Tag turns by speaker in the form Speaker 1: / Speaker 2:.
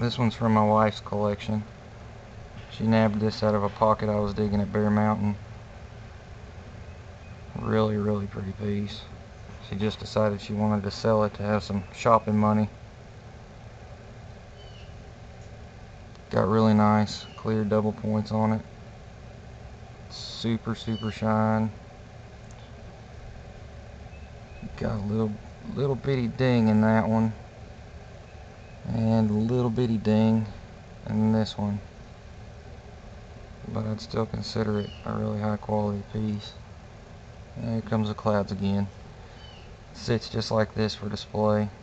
Speaker 1: This one's from my wife's collection. She nabbed this out of a pocket I was digging at Bear Mountain. Really, really pretty piece. She just decided she wanted to sell it to have some shopping money. Got really nice clear double points on it. Super, super shine. Got a little bitty ding in that one, and a little bitty ding in this one, but I'd still consider it a really high quality piece. And here comes the clouds again. Sits just like this for display.